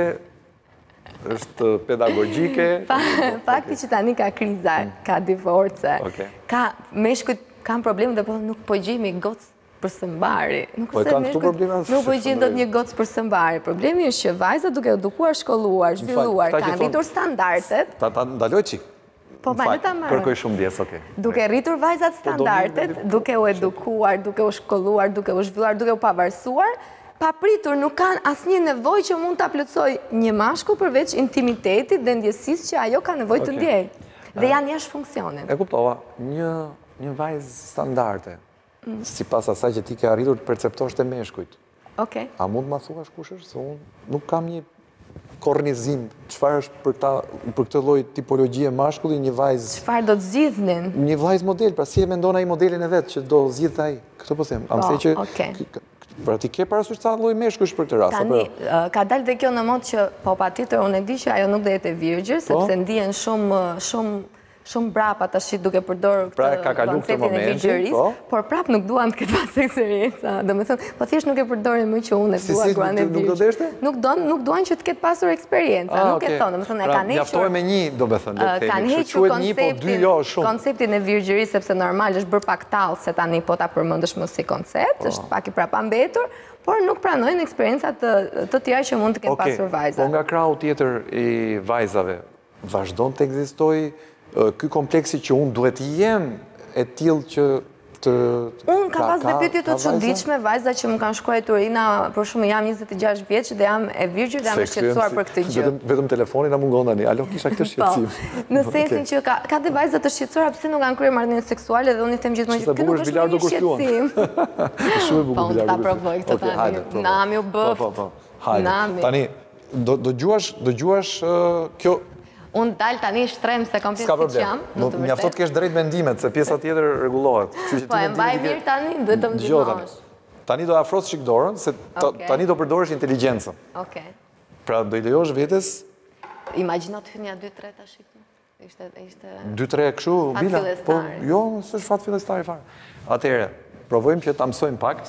është pedagogjike. Fakti që tani ka kriza, ka divorce, ka meshkujt kanë probleme dhe po nuk po gjejmë gocë për së mbari. Nuk po kanë këtu probleme. Nuk po gjejmë dot një gocë për së mbari. Problemi është që vajzat duke edukuar, shkolluar, zhvilluar, kanë rritur standardet. Ta ta ndaloj çik. Po ma le ta marr. Kërkoj shumë ndjes, okay. Duke rritur vajzat standardet, duke u edukuar, duke u shkolluar, duke u zhvilluar, duke u pavarësuar, papritur nuk kanë asnjë nevojë që mund ta plotësoj një mashkull përveç intimitetit dhe ndjesisë që ajo ka nevojë të ndjejë. Dhe janë jashtë funksionit. E kuptova, një një vajzë standarde, sipas asaj që ti ke arritur të perceptosh te meshkujt. Okej. A mund ma thuash kush është? Se unë nuk kam një kornizim. Çfarë është për ta për këtë lloj tipologjie mashkulli një vajzë? Çfarë do të zgjidhnin? Një vajzë model, pra si e mendon ai modelin e vet që do zgjidh ai? Këtë po them. Am thënë që pra ti ke parasysh ca lloj meshkush për këtë rast apo? Tani ka dalë dhe kjo në mod që po patjetër unë e di që ajo nuk do jetë e virgjër, sepse ndihen shumë shumë shumë brapa tash duke përdorur këtë konceptin e virgjërisë, por prap nuk duam të ketë pas eksperiencë. Domethënë, po thjesht nuk e përdorin më që unë e dua gruan e virgjë. Nuk do nuk duan që të ketë pasur eksperiencë, nuk e thonë, domethënë e kanë hequr. Mjaftohet me një, domethënë, le të themi. Kanë hequr konceptin, konceptin e virgjërisë sepse normal është bërë pak tallë se tani po ta përmendësh më si koncept, është pak i prapambetur, por nuk pranojnë eksperjenca të të tjera që mund të kenë pasur vajzat. Po nga krahu tjetër i vajzave, vazhdon të ekzistojë ky kompleksi që unë duhet i jem e tillë që të... Unë ka pas dhe pyetje të çuditshme, vajza që më kanë shkruar Turina, për shumë jam njëzet e gjashtë vjeç dhe jam e virgjër dhe jam e shqetësuar për këtë gjë. Vetëm telefoni na mungon tani. Alo, kisha këtë shqetësim. Në sensin që ka dhe vajza të shqetësuara pse nuk kanë kryer marrëdhënie seksuale dhe unë i them gjithmonë që kjo nuk është një shqetësim. Shumë e bukur bilardo. Po ta provoj këtë tani. Nami u bëf. Po, po, po. Hajde. Tani do dëgjuash, dëgjuash kjo. Unë dalë tani shtrem se kom pjesë që jam. Mjaftot kesh drejt mendimet, se pjesa tjetër rregullohet. Po e mbaj mirë tani, duhet të më ndihmosh. Tani do afrosh çik dorën, se tani do përdorësh inteligjencën. Okej. Pra do i lejosh vetes... Imagjino të hynja dy tre tash këtu. Ishte ishte dy tre kështu, bila. Po jo, s'është fat fillestari fare. Atëherë, provojmë që ta mësojmë pak, se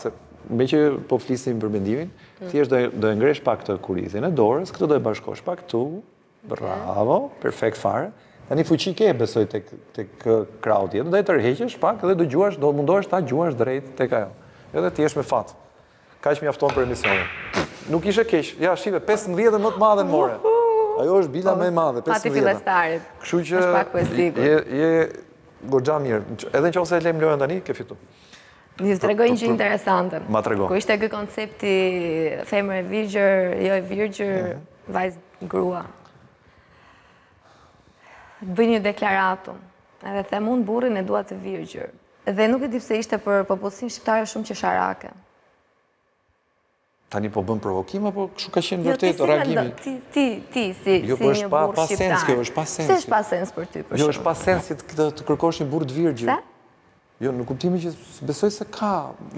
me që po flisim për mendimin, thjesht do e ngresh pak të kurizin e dorës, këtë do e bashkosh pak këtu, bravo, perfekt fare. Tani fuqi ke besoj tek tek krau tjetër, do e tërheqësh pak dhe do gjuash, do mundohesh ta gjuash drejt tek ajo. Edhe ti jesh me fat. Kaq mjafton për emisionin. Nuk ishe keq. Ja, shive, pesëmbëdhjetë më të madhe more. Ajo është bila më e madhe, pesëmbëdhjetë. Fati fillestarit. Kështu që është pak poeziku. Je je goxha mirë. Edhe nëse e lëm lojën tani, ke fitu. Një të regoj një që interesante. Ma trego. Ku ishte ky koncepti femër e virgjër, jo e virgjër, vajzë grua. Të bëj një deklaratum, edhe them unë burrin e dua të virgjër. Dhe nuk e di pse ishte për popullsinë shqiptare shumë qesharake. Tani po bën provokim apo kështu ka qenë vërtet reagimi? Ti ti ti si si një burr shqiptar. Jo, është pa sens, Se është pa sens për ty për shkak. Jo, është pa sens të të kërkosh një burr të virgjër. Jo, në kuptimin që besoj se ka.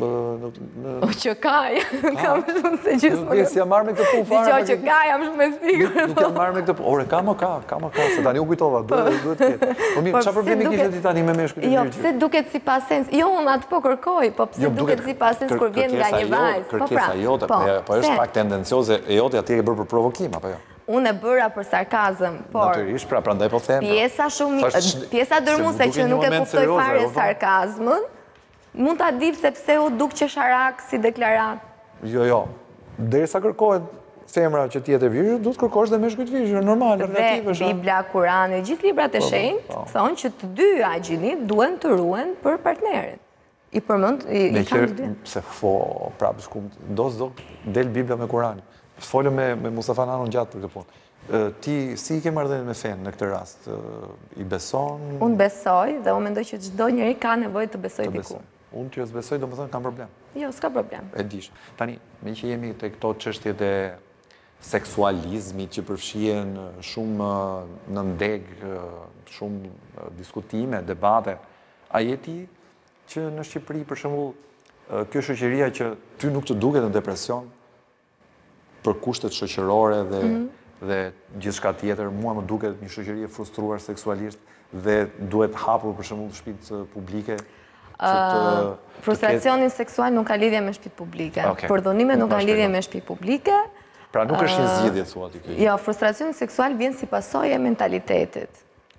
O që ka, kam shumë se gjithë. Jo, si jam marrë me këtë punë fare. Diqo që ka, jam shumë e sigurt. Nuk jam marrë me këtë punë. Ore, ka më ka, ka më ka, se tani u kujtova, duhet të ketë. Po mirë, çfarë problemi kishte ti tani me meshkujt e Jo, virgjër? pse duket si pa sens. Jo, unë atë po kërkoj, po pse duket si pa sens kur vjen nga një vajzë. Kërkesa jote, po është pak tendencioze e jote atje e bërë për provokim, apo jo? Unë e bëra për sarkazëm, por natyrisht, pra prandaj po them. Pjesa shumë pjesa dërmuese që nuk e kuptoj fare sarkazmën, mund ta di sepse u duk qesharak si deklarat. Jo, jo. Derisa kërkohet femra që ti jetë e virgjër, duhet kërkosh dhe meshkujt virgjër, normal, relative është. Dhe Bibla, Kurani, gjithë librat e shenjtë thonë që të dy agjinit duhen të ruhen për partnerin. I përmend, i kanë dy. Se fo, prapë shkum, do s'do del Bibla me Kurani. Folëm me, me Mustafa Nanon gjatë për këtë punë. Ti si i ke marrëdhënie me fen në këtë rast? I beson? Unë besoj dhe unë mendoj që çdo njeri ka nevojë të besojë diku. Unë që s'besoj, do më thënë kam problem. Jo, s'ka problem. E dish. Tani, me që jemi të këto çështjet e seksualizmit që përfshihen shumë në ndeg, shumë diskutime, debate, a jeti që në Shqipëri, për shembull, kjo shoqëria që ty nuk të duket në depresion, për kushtet shoqërore dhe, mm -hmm. dhe gjithçka tjetër, mua më duket një shoqëri e frustruar seksualisht dhe duhet hapur për shembull shtëpitë publike. Uh, frustracionin seksual nuk ka lidhje me shtëpitë publike. Okay. Përdhunime nuk ka lidhje me shtëpi publike. Pra nuk është një zgjidhje thua ti kjo. Jo, frustracioni seksual vjen si pasojë e mentalitetit.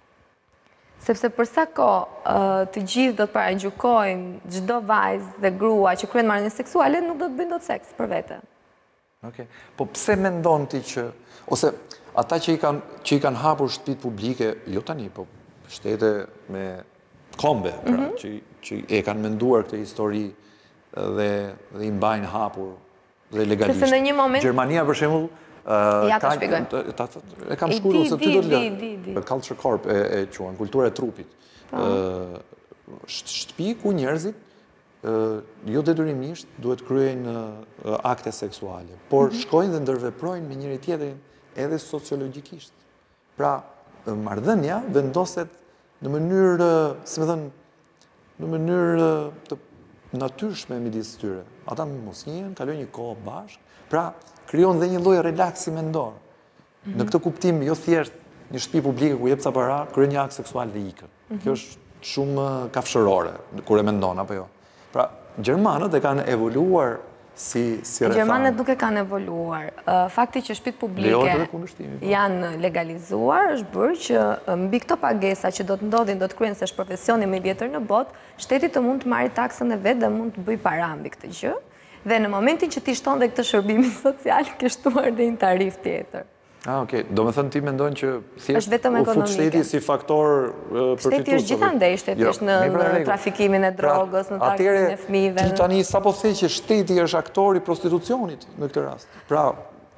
Sepse për sa kohë të gjithë do të paragjykojnë çdo vajzë dhe grua që kryen marrëdhënie seksuale, nuk do të bëjnë dot seks për vete. Okay. Po pse mendon ti që, ose ata që i kanë që i kanë hapur shtëpitë publike, jo tani, po shtete me kombe, pra, mm -hmm. që, që e kanë menduar këtë histori dhe, dhe i mbajnë hapur dhe legalisht. Sepse në një moment... Gjermania, për shembull, uh, ja, ta shpjegoj. E kam shkruar ose ty do të lë. Culture Corp e, e quhen, kultura e trupit. Uh, shtëpi ku njerëzit Uh, jo detyrimisht duhet kryejnë uh, akte seksuale, por mm -hmm. shkojnë dhe ndërveprojnë me njëri tjetrin edhe sociologjikisht. Pra, marrëdhënia vendoset në mënyrë, si më thënë, në mënyrë të natyrshme midis tyre. Ata mos njihen, kalojnë një kohë bashkë, pra krijon dhe një lloj relaksi mendor. Mm -hmm. Në këtë kuptim, jo thjesht një shtëpi publike ku jep ca para, kryen një akt seksual dhe ikën. Mm -hmm. Kjo është shumë kafshërore kur e mendon apo jo. Pra, Gjermanët e kanë evoluar si, si rrethana. Gjermanët nuk e kanë evoluar. Fakti që shtëpitë publike janë legalizuar, është bërë që mbi këto pagesa që do të ndodhin, do të kryen se është profesioni më i vjetër në botë, shteti të mund të marrë taksën e vet dhe mund të bëjë para mbi këtë gjë. Dhe në momentin që ti shton dhe këtë shërbimi social, ke shtuar dhe një tarif tjetër. Ah, okay. Do me thënë ti mendon që thjesht u fut shteti si faktor përfitues. Shteti është gjithandej, shteti është në trafikimin e drogës, në trafikimin e fëmijëve. Ti tani sapo the që shteti është aktor i prostitucionit në këtë rast. Pra,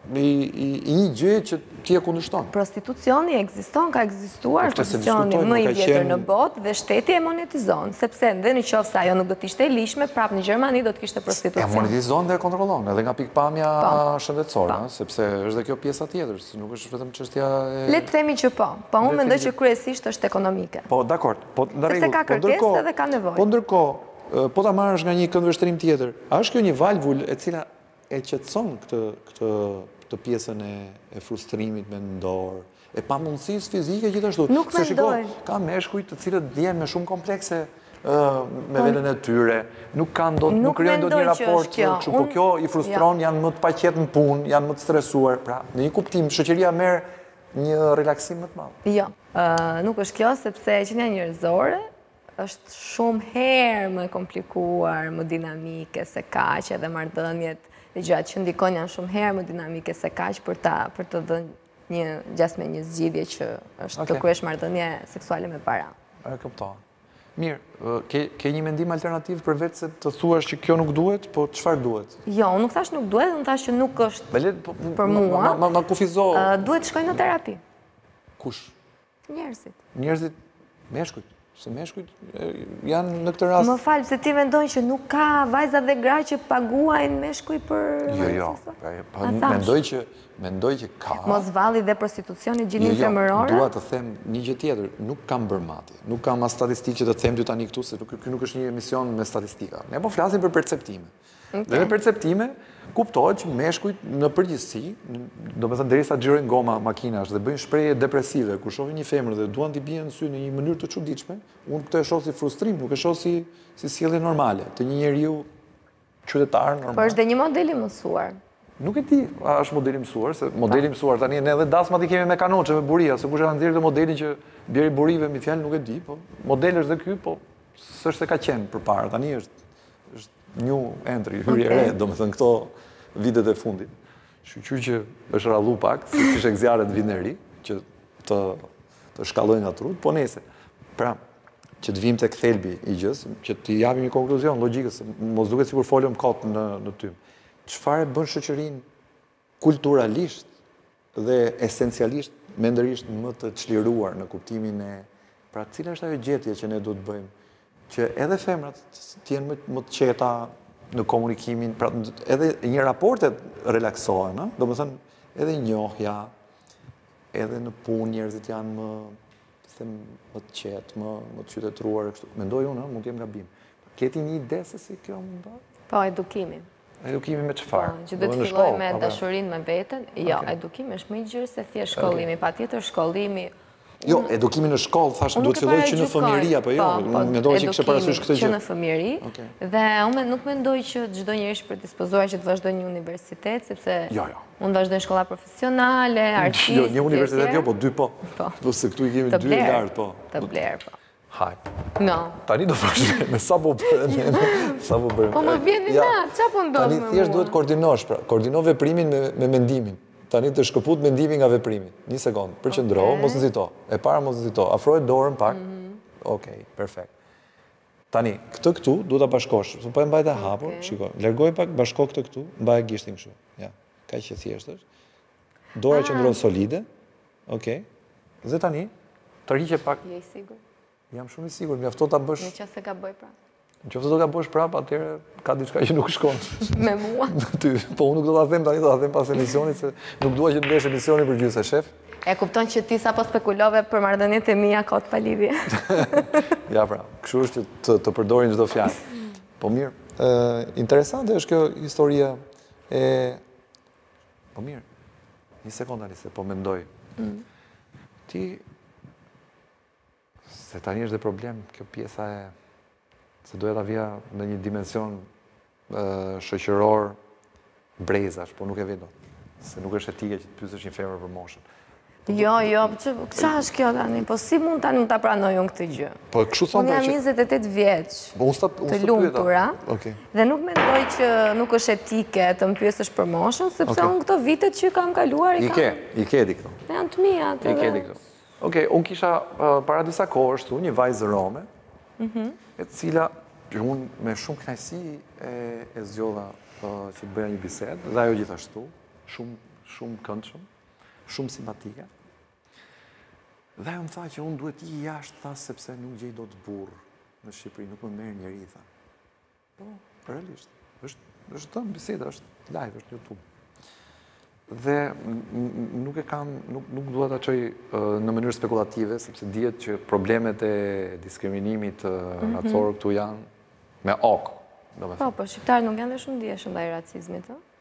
i një gjë që ti e kundërshton. Prostitucioni ekziston, ka ekzistuar prostitucioni më i vjetër në botë dhe shteti e monetizon, sepse dhe në qoftë se ajo nuk do të ishte e lishme, prapë në Gjermani do të kishte prostitucion. E monetizon dhe e kontrollon, edhe nga pikpamja shëndetësore, sepse është dhe kjo pjesa tjetër, nuk është vetëm çështja e... Le të themi që po, po unë mendoj që kryesisht është ekonomike. Po, dakord, po në rregull. Sepse ka kërkesë dhe ka nevojë. Po ndërkohë, po ta marrësh nga një këndvështrim tjetër, a është kjo një valvul e cila e qetëson këtë këtë këtë pjesën e, e frustrimit mendor, e pamundësisë fizike gjithashtu. Nuk mendoj. Ka meshkuj të cilët vjen me shumë komplekse me veten e tyre, nuk kanë do nuk krijojnë dot një raport kështu, po kjo i frustron, janë më të paqet në punë, janë më të stresuar. Pra, në një kuptim shoqëria merr një relaksim më të madh. Jo, nuk është kjo sepse qenia njerëzore është shumë herë më komplikuar, më dinamike se kaq, edhe marrëdhëniet dhe gjërat që ndikojnë janë shumë herë më dinamike se kaq për ta për të dhënë një gjasme një zgjidhje që është të kryesh marrëdhënie seksuale me para. E kuptoj. Mirë, ke ke një mendim alternativ përveç se të thuash që kjo nuk duhet, po çfarë duhet? Jo, unë nuk thash nuk duhet, unë thash që nuk është për mua. Ma ma kufizo. Duhet të shkojnë në terapi. Kush? Njerëzit. Njerëzit meshkujt. Se meshkujt janë në këtë rast... Më falë, se ti mendojnë që nuk ka vajza dhe gra që paguajnë meshkuj për... Jo, jo, mendoj që, mendoj që ka... Mos valli dhe prostitucioni gjinin femërore? Jo, jo, dua të them një gjë tjetër, nuk kam bërë mati, nuk kam as statistikë që të them ty tani këtu, se kjo nuk është një emision me statistika. Ne po flasim për perceptime. Dhe me perceptime, kuptohet që meshkujt në përgjithësi, do me thënë derisa xhirojnë goma makinash dhe bëjnë shprehje depresive, kur shohin një femër dhe duan t'i bien në sy në një mënyrë të çuditshme, unë këtë e shoh si frustrim, nuk e shoh si si sjellje normale të një njeriu qytetar normal. Po është dhe një model i mësuar. Nuk e di, a është model i mësuar, se model i mësuar tani ne edhe dasmat i kemi me kanoçe, me buria, se kush e ka nxjerrë këtë modelin që bjeri burive mi fjalë nuk e di, po model është dhe ky, po s'është se ka qenë përpara, tani është është new entry, hyrje e re, do me thënë këto vitet e fundit. Shqyqyr që është rallu pak, si kishë zjarret vitin e ri, që të, të shkallojnë nga trut, po nese. Pra, që të vim të këthelbi i gjës, që të japim një konkluzion logjikës, mos duket sikur folëm kot në, në tym. Çfarë bën shoqërinë kulturalisht dhe esencialisht, mendërisht më të çliruar në kuptimin e, pra cila është ajo gjetje që ne do të bëjmë, që edhe femrat të jenë më të qeta në komunikimin, pra edhe një raportet relaksohen, do më thënë edhe njohja, edhe në punë njerëzit janë më, them, më të qetë, më, më të qytetruar, mendoj unë, mund të jem gabim. Keti një ide se si kjo mund të? Po, edukimi. Edukimi me çfarë? Po, që do të filloj me dashurinë me veten. Jo, edukimi është më i gjerë se thjesht shkollimi, patjetër shkollimi. Jo, edukimi në shkollë, thashë, duhet filloj që në fëmijëri, apo jo? Mendoj që kështë parasysh këtë gjë. Që në fëmijëri, dhe unë nuk mendoj që çdo njeri është predispozuar që të vazhdojë një universitet, sepse unë vazhdoj shkolla profesionale, artist. Jo, një universitet jo, po dy po. Po se këtu i kemi dy e lartë, po. Të blerë, po. Hajt. No. Tani do vazhdoj me sa po bërë. Sa po bërë. Po më vjen një natë, çfarë po ndodh me mua? Tani thjesht duhet koordinosh, pra, koordino veprimin me mendimin. Tani të shkëput mendimi nga veprimi. Një sekundë, përqendrohu, mos nëzito. E para mos nëzito. Afroje dorën pak. Okej, perfekt. Tani, këtë këtu, du të bashkosh. Po e mbajt e hapur, shiko. Lërgoj pak, bashko këtë këtu, mbaj e gishtin kështu. Ja, ka që thjesht është. Dora qëndron solide. Okej. Dhe tani, të rriqe pak. Je i sigur? Jam shumë i sigur, mjafto ta bësh. Në që se ka bëj pra. Në qoftë do ka bësh prap, atëherë ka diçka që nuk shkon. Me mua? Ty, po unë nuk do ta them tani, do ta them pas emisionit, se nuk dua që të mbesh emisioni për gjysë, shef. E kupton që ti sapo spekulove për marrëdhëniet e mia kot pa lidhje. Ja pra, kështu është të të përdorin çdo fjalë. Po mirë, interesante është kjo historia e Po mirë. Një sekondë tani se po mendoj. Ti se tani është dhe problem kjo pjesa e se doja ta vija në një dimension shoqëror brezash, po nuk e vedo. Se nuk është etike që të pyesësh një femër për moshën. Jo, jo, ç'a është kjo tani? Po si mund tani ta pranoj unë këtë gjë? Po kështu thonë. Unë jam njëzet e tetë vjeç. Po unë të lumtura. Dhe nuk mendoj që nuk është etike të më pyesësh për moshën, sepse unë këto vitet që kam kaluar i kam. I ke, i ke di këto. Janë të mia atë. I ke di këto. Okej, unë kisha para disa kohësh këtu një vajzë rome, e cila unë me shumë kënaqësi e zgjodha që të bëja një bisedë, dhe ajo gjithashtu, shumë shumë këndshëm, shumë simpatike. Dhe ajo më tha që unë duhet i jashtë, tha, sepse nuk gjej dot burr në Shqipëri, nuk më merr njeri, tha. Po, realisht, është është të biseda, është live, është YouTube. Dhe nuk e kam, nuk, nuk duhet ta çoj në mënyrë spekulative, sepse dihet që problemet e diskriminimit racor këtu janë me ok. Po, po, shqiptarët nuk janë dhe shumë ndjeshëm ndaj racizmit, ë?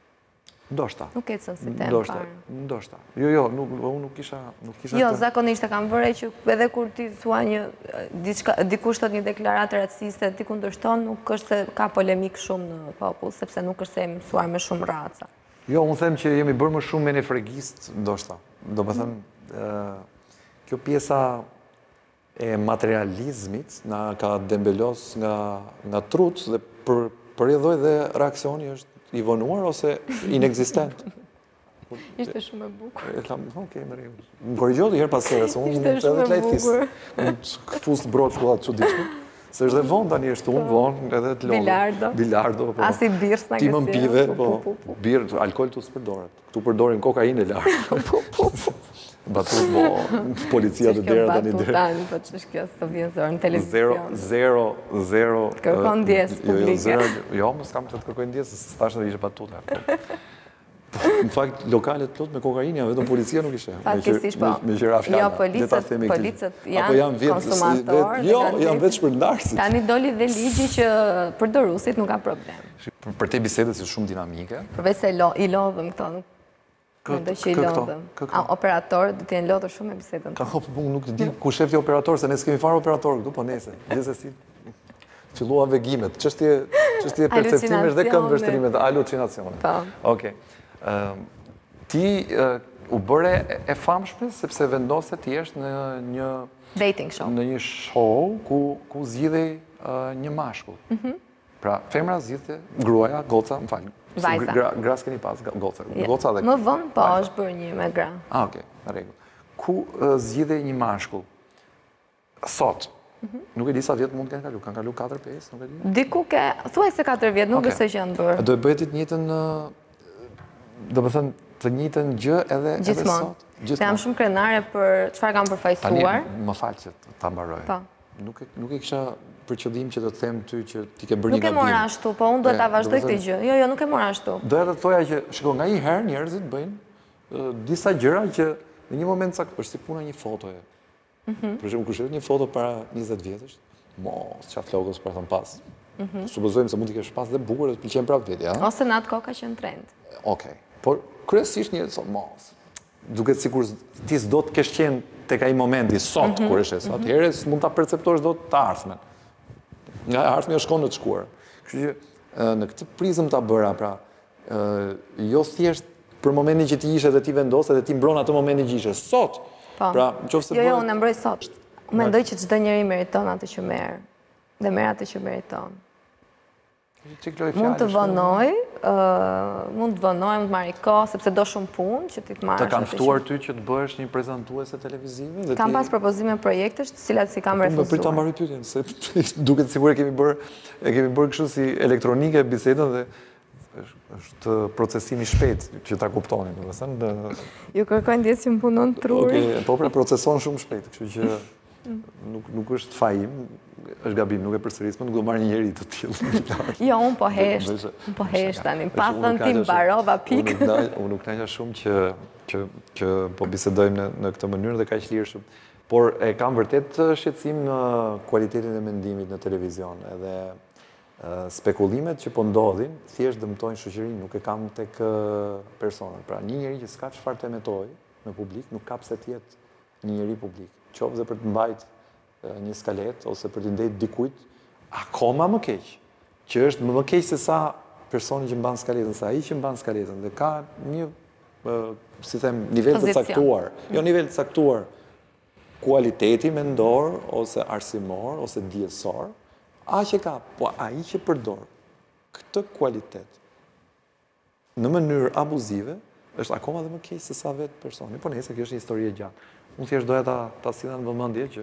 Ndoshta. Nuk ecën si temë Ndoshta, fare. ndoshta. Jo, jo, nuk, unë nuk kisha... Nuk kisha Jo, të- zakonisht e kam vërre që edhe kur ti thua një, diçka, dikush thot një deklaratë raciste, ti kundërshton, nuk është se ka polemik shumë në popull, sepse nuk është se jemi mësuar me shumë raca. Jo, unë them që jemi bërë më shumë me nefregist, ndoshta. Do më thënë, ë, kjo pjesa e materializmit na ka dembelos nga, nga trut dhe për, për edhoj dhe reakcioni është i vonuar ose inexistent. Ishte shumë e bukur. E kam, okej, më rrim. Më korrigjohet herë pas here, se unë Ishte edhe shumë të e lejt bukur. Unë këpus të brotë shkullat çuditshme. Se është dhe vonë tani është unë, vonë edhe të lodhë. Bilardo. Bilardo. Po. As i birës nga Ti më kësira, mpive, po, po, po, po. birë, alkohol tu s'përdoret. Këtu përdorin kokainë e lartë. Batut, po, policia të dera tani Kjo dera. batutani, po që është kjo së të vjen zorë në Zero, televizion. zero, zero... Kërkon eh, ndjes jo, jo, publike. zero, jo, më s'kam të të kërkoj ndjes, se s'tash në ishe batuta. Në fakt, lokalet plot me kokainë, janë vetëm policia nuk ishe. Fatkesish, po. Me qëra fjalla. Jo, policët, policët janë konsumator. Jo, janë vetë shpërndarësit. Tani doli dhe ligji që përdorusit nuk ka problem. Për te bisedët si shumë dinamike. Përveç se lo- i lodhëm këto, nuk mendoj që i kë këto, lodhëm. kë këto. A, Operatorët do të jenë lodhur shumë me bisedën. Ka hop, unë nuk di ku shefi operator, se ne s'kemi farë operator këtu, po nese. Gjithsesi fillua vegimet, çështje çështje perceptimesh dhe këmbë vështrimet, alucinacione. Po. Okej. Ëm, ti ë, u bëre e famshme sepse vendose ti jesh në një Dating show. në një show ku ku zgjidhej ë, një mashkull. Pra, femra zgjidhte, gruaja, goca, më fal. Vajza. Gra, gra s'keni pas, goca. Ja. Goca dhe Më vonë, po, vajza. është bërë një me gra. Ah, okej, në rregull. Ku uh, zgjidhej një mashkull sot. Nuk e di sa vjet mund të kenë kalu, kanë kalu katër pesë, nuk e di. Diku ke, thuaj se katër vjet, nuk Okej. besoj që janë bërë. Do e bëhet të njëjtën uh, do të thënë të njëjtën gjë edhe edhe Gjithmonë. sot. Dhe jam shumë krenare për çfarë kam Tani përfaqësuar. më fal që ta mbaroj. Po. Nuk e nuk e kisha për qëllim që të them ty që ti ke bërë një Nuk e gabim. mora ashtu, po unë duhet ta E, vazhdoj do të këtë thënë- gjë. Jo, jo, nuk e mora ashtu. Doja të thoja që, shiko, nga një herë njerëzit bëjnë uh, disa gjëra që në një moment sakt është si puna një fotoje. Për shembull, kur shef një foto para njëzet vjetësh, mos çfarë flokës për thon pas. Supozojmë se mund t'i kesh pas dhe bukur dhe të pëlqen prapë vetë, ja? Ose në atë kohë ka qenë trend. Okej. Por kryesisht njerëzit thonë mos. Duket sikur ti s'do të kesh qenë tek ai momenti sot kur është sot. Atëherë s'mund ta perceptosh dot të ardhmen. Nga e ardhmja shkon në të shkuar. Kështu që ë, në këtë prizëm ta bëra, pra, ë jo thjesht për momentin që ti ishe dhe ti vendose dhe ti mbron atë momentin që ishe sot. Po. Pra, nëse Jo, jo, unë e mbroj sot. Unë mendoj që çdo njeri meriton atë që merr. Dhe merr atë që meriton. Mund të vonoj, ë, mund të vonoj, mund të marrë kohë, sepse do shumë punë që ti të marrësh. Të kanë atë që- ftuar ty që të bëhesh një prezantuese televizive dhe Kam ti- pas propozime projektesh, të cilat si kam Po, më prit ta refuzuar. mbaroj pyetjen, se duket sikur e kemi bërë e kemi bërë kështu si elektronike bisedën dhe është- është procesimi shpejt që ta kuptoni, domethënë. Ju kërkoj ndjes që më punon truri. Okej, po pra proceson shumë shpejt, kështu që nuk nuk është fajim, është gabim, nuk e përsëris, po nuk do marr një njerëz të tillë. Jo, unë po hesh, Bëjse- unë po hesh tani, Është, pa unë thënë nuk ti knaqesh- mbarova Unë pikë. nuk knaq- unë nuk kënaqja shumë që që që po bisedojmë në në këtë mënyrë dhe kaq lirshëm. Por e kam vërtet shqetësim në kualitetin e mendimit në televizion, edhe ë, spekullimet që po ndodhin thjesht dëmtojnë shoqërinë, nuk e kam tek ë, personat. Pra, një njeri që s'ka çfarë të emetoj në publik, nuk ka pse të jetë një njeri publik. Qoftë dhe për të mbajt ë, një skalet ose për të ndejt dikujt, akoma më keq, që është më keq se sa personi që mban skaletën, sa ai që mban skaletën dhe ka një ë, si them, nivel të Pozicion. caktuar, jo nivel të caktuar kualiteti mendor ose arsimor ose dijesor, aq e ka, po ai që përdor këtë kualitet në mënyrë abuzive është akoma dhe më keq se sa vetë personi. Po nëse kjo është një histori e gjatë. Unë thjesht doja ta ta sillem në vëmendje që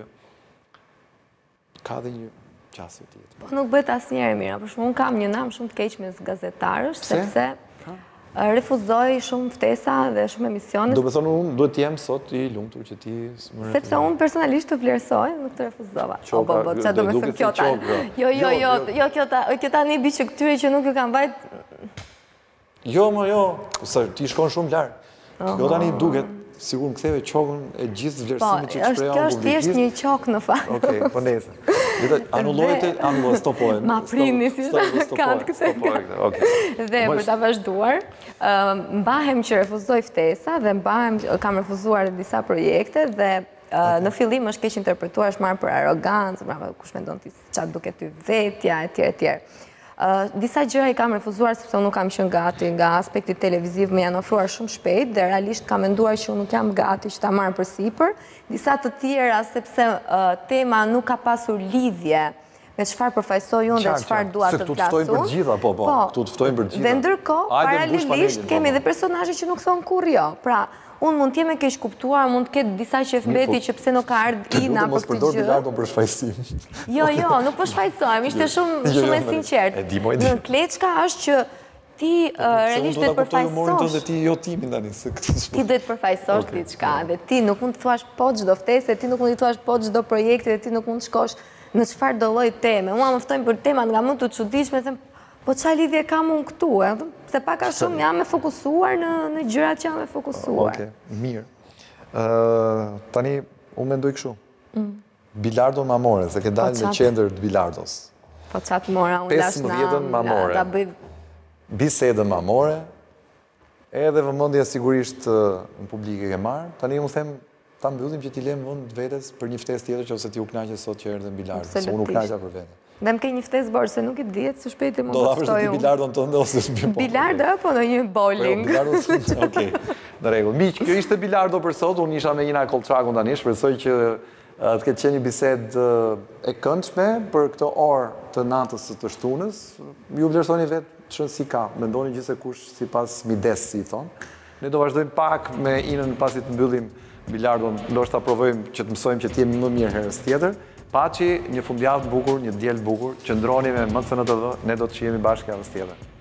ka dhe një qasje tjetër. Po nuk bëhet asnjëherë mira, për shembull, unë kam një nam shumë të keq mes gazetarësh, Pse? sepse ë, refuzoj shumë ftesa dhe shumë emisione, Do të thonë unë duhet të jem sot i lumtur që ti s'më sepse unë personalisht të vlerësoj, nuk të refuzova. O, Qoka, bo, bo, çfarë do do me duket thënë kjo si tani? qokë, Jo, jo, jo, jo, jo. jo, kjo ta, kjo tani bi që këtyre që nuk ju kanë bajt, Jo, më jo, sa ti shkon shumë larg. Kjo tani duket sikur më ktheve qokën e gjithë po, vlerësimit që është shpreha kjo unë është thjesht një qok në fakt. Okej, po nesër. Anullojte, anulloj, stopojnë. Ma prini si kanë këtë. Dhe për ta vazhduar, mbahem që refuzoj ftesa dhe mbahem, kam refuzuar disa projekte dhe në fillim është keq interpretuar, është marrë për arogancë, kush mendon ti çfarë duket ty vetja, etj etj. Disa gjëra i kam refuzuar sepse unë nuk kam qenë gati nga aspekti televiziv, më janë ofruar shumë shpejt dhe realisht kam menduar që unë nuk jam gati që ta marr përsipër. Disa të tjera sepse tema nuk ka pasur lidhje me çfarë përfaqësoj unë dhe çfarë dua të flasë. Se këtu të ftojnë flasun. për gjitha, po, po, këtu të ftojnë për gjitha. Dhe ndërkohë, paralelisht kemi edhe personazhe që nuk thon kurrë jo. Pra, unë mund t'jem e keq kuptuar, mund t'ketë disa që mbeti që pse nuk ka ardhur Ina për këtë gjë. Mos përdor bilardon për shfaqsim. Jo, jo, nuk po shfaqsojmë, ishte shumë shumë e sinqertë. Në Kleçka është që ti realisht do të përfaqësosh. Ti jo timin tani se këtë. Ti do të përfaqësosh diçka dhe ti nuk mund të thuash po çdo ftesë, ti nuk mund të thuash po çdo projekti dhe ti nuk mund të shkosh në çfarë do lloj teme. Mua më ftojnë për tema nga më të çuditshme, them, po çfarë lidhje kam unë këtu, e? Se pak a shumë jam e fokusuar në në gjërat që jam e fokusuar. Okej, mirë. Tani unë mendoj kështu. Bilardo mamore, se ke dalë në qendër të bilardos. Po çat mora unë lash na. pesëmbëdhjetën mamore. Bisedën mamore. Edhe vëmendja sigurisht në publike ke marrë. Tani unë them ta mbyllim që ti lëm vend vetes për një ftesë tjetër që ose ti u kënaqe sot që erdhe në bilardo, se unë u kënaqa për vete. Dhe më ke një ftesë borë, se nuk i dihet se shpejt e mund të ftoj unë. Do hapësh ti bilardon tënde ose s'bën po. Bilardo apo në një bowling? Bilardo, okej. Në rregull. Miq, kjo ishte bilardo për sot. Unë isha me Ina Kolçakun tani, shpresoj që të ketë qenë një bisedë e këndshme për këtë orë të natës së të shtunës. Ju vlerësoni vetë ç'është si ka, mendoni gjithsekush sipas mides, si i thon. Ne do vazhdojmë pak me Inën pasi të mbyllim bilardon, ndoshta provojmë që të mësojmë që të jemi më mirë herës tjetër. Paçi, një fundjavë të bukur, një diel të bukur, qëndroni me M C N T V, ne do të shihemi bashkë javës tjetër.